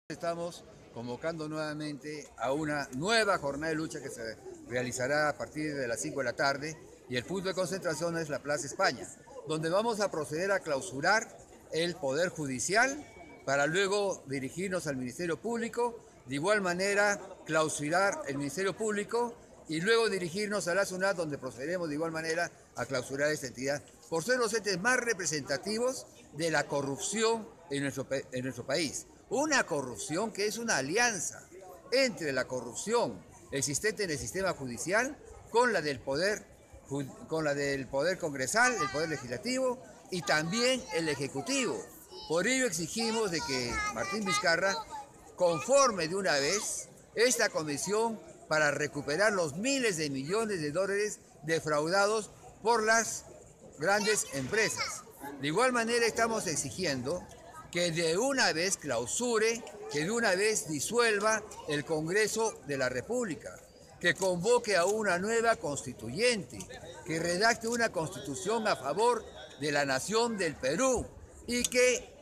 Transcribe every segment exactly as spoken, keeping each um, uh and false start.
Estamos convocando nuevamente a una nueva jornada de lucha que se realizará a partir de las cinco de la tarde y el punto de concentración es la Plaza España, donde vamos a proceder a clausurar el Poder Judicial para luego dirigirnos al Ministerio Público, de igual manera clausurar el Ministerio Público y luego dirigirnos a la SUNAT, donde procederemos de igual manera a clausurar esta entidad, por ser los entes más representativos de la corrupción en nuestro, en nuestro país. Una corrupción que es una alianza entre la corrupción existente en el sistema judicial con la del poder, con la del poder congresal, el poder legislativo y también el ejecutivo. Por ello exigimos de que Martín Vizcarra conforme de una vez esta comisión para recuperar los miles de millones de dólares defraudados por las grandes empresas. De igual manera estamos exigiendo que de una vez clausure, que de una vez disuelva el Congreso de la República, que convoque a una nueva constituyente, que redacte una constitución a favor de la nación del Perú y que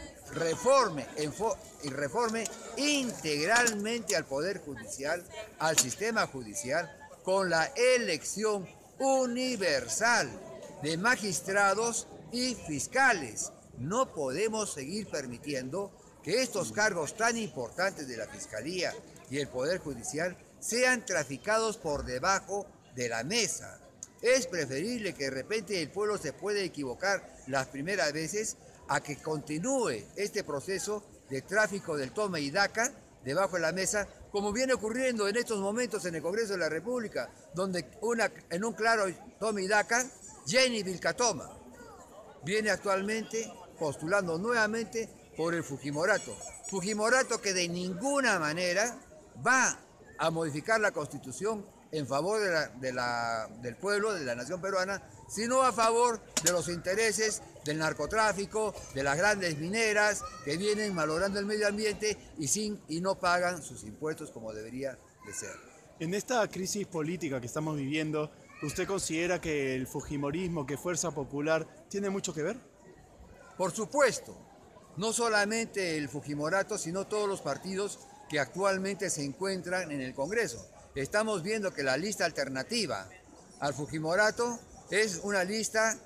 reforme, y reforme integralmente al Poder Judicial, al sistema judicial, con la elección universal de magistrados y fiscales. No podemos seguir permitiendo que estos cargos tan importantes de la Fiscalía y el Poder Judicial sean traficados por debajo de la mesa. Es preferible que de repente el pueblo se pueda equivocar las primeras veces a que continúe este proceso de tráfico del toma y daca debajo de la mesa, como viene ocurriendo en estos momentos en el Congreso de la República, donde una, en un claro toma y daca, Jenny Vilcatoma viene actualmente postulando nuevamente por el Fujimorato. Fujimorato que de ninguna manera va a modificar la Constitución en favor de la, de la, del pueblo, de la nación peruana, sino a favor de los intereses del narcotráfico, de las grandes mineras que vienen malogrando el medio ambiente y, sin, y no pagan sus impuestos como debería de ser. En esta crisis política que estamos viviendo, ¿usted considera que el fujimorismo, que Fuerza Popular, tiene mucho que ver? Por supuesto, no solamente el Fujimorato, sino todos los partidos que actualmente se encuentran en el Congreso. Estamos viendo que la lista alternativa al Fujimorato es una lista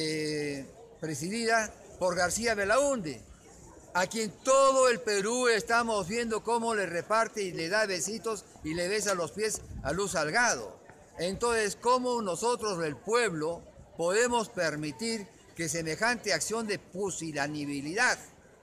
eh, presidida por García Belaúnde, a quien todo el Perú estamos viendo cómo le reparte y le da besitos y le besa los pies a Luz Salgado. Entonces, ¿cómo nosotros, el pueblo, podemos permitir que semejante acción de pusilanibilidad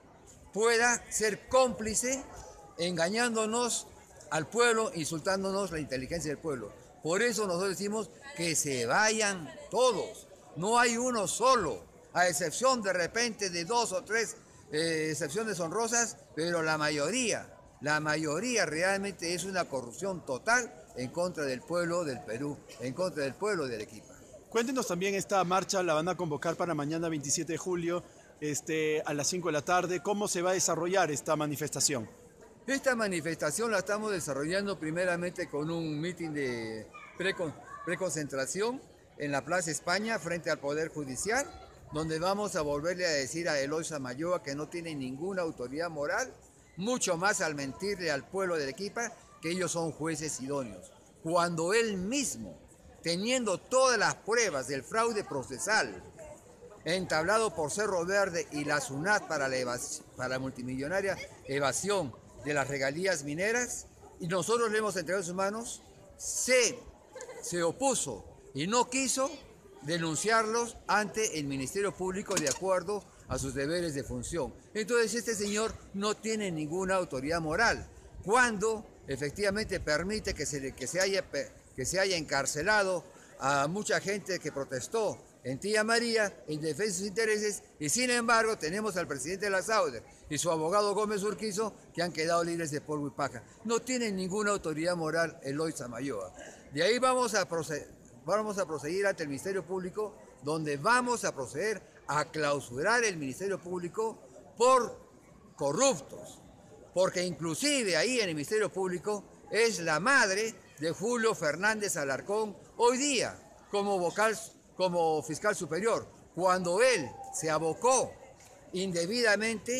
pueda ser cómplice, engañándonos al pueblo, insultándonos la inteligencia del pueblo? Por eso nosotros decimos que se vayan todos, no hay uno solo, a excepción de repente de dos o tres eh, excepciones honrosas, pero la mayoría, la mayoría realmente es una corrupción total en contra del pueblo del Perú, en contra del pueblo de Arequipa. Cuéntenos también, esta marcha la van a convocar para mañana veintisiete de julio este, a las cinco de la tarde. ¿Cómo se va a desarrollar esta manifestación? Esta manifestación la estamos desarrollando primeramente con un mitin de preconcentración en la Plaza España frente al Poder Judicial, donde vamos a volverle a decir a Eloy Samayoa que no tiene ninguna autoridad moral, mucho más al mentirle al pueblo de Arequipa que ellos son jueces idóneos, cuando él mismo, teniendo todas las pruebas del fraude procesal entablado por Cerro Verde y la SUNAT para la, para la multimillonaria evasión de las regalías mineras, y nosotros le hemos entregado en sus manos, se, se opuso y no quiso denunciarlos ante el Ministerio Público de acuerdo a sus deberes de función. Entonces este señor no tiene ninguna autoridad moral, cuando efectivamente permite que se, que se, haya, que se haya encarcelado a mucha gente que protestó en Tía María en defensa de sus intereses, y sin embargo tenemos al presidente de la SAUDER y su abogado Gómez Urquizo que han quedado libres de polvo y paja. No tienen ninguna autoridad moral Eloy Samayoa. De ahí vamos a, proceder, vamos a proseguir ante el Ministerio Público, donde vamos a proceder a clausurar el Ministerio Público por corruptos, porque inclusive ahí en el Ministerio Público es la madre de Julio Fernández Alarcón hoy día como vocal, como fiscal superior, cuando él se abocó indebidamente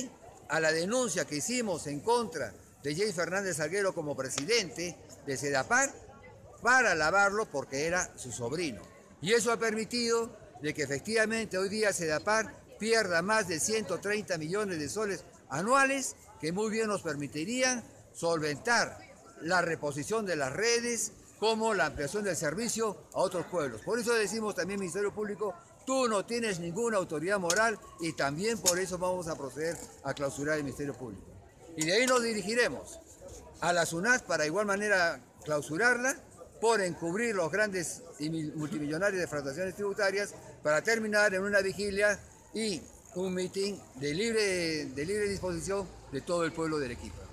a la denuncia que hicimos en contra de James Fernández Salguero como presidente de Sedapar para lavarlo porque era su sobrino. Y eso ha permitido de que efectivamente hoy día Sedapar pierda más de ciento treinta millones de soles anuales que muy bien nos permitirían solventar la reposición de las redes como la ampliación del servicio a otros pueblos. Por eso decimos también, Ministerio Público, tú no tienes ninguna autoridad moral y también por eso vamos a proceder a clausurar el Ministerio Público. Y de ahí nos dirigiremos a la SUNAT para igual manera clausurarla por encubrir los grandes y multimillonarias defraudaciones tributarias para terminar en una vigilia y un mitin de libre, de libre disposición de todo el pueblo de Arequipa.